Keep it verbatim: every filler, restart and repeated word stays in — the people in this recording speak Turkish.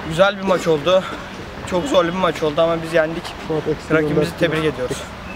Güzel bir maç oldu. Çok zorlu bir maç oldu ama biz yendik. Rakibimizi tebrik ediyoruz.